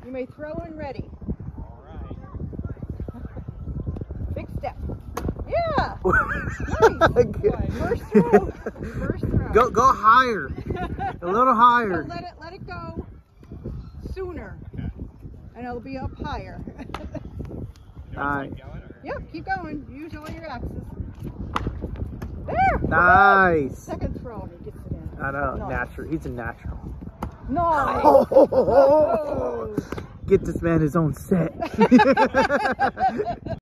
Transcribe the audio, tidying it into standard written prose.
You may throw when ready. All right. Big step. Yeah. Nice. First throw. First throw. Go higher. A little higher. So let it go sooner, and it'll be up higher. Nice. Yep, keep going. Use all your axes. There. Nice. Second throw, and he gets it in. I know. Nice. Natural. He's a natural. Nice. Get this man his own set.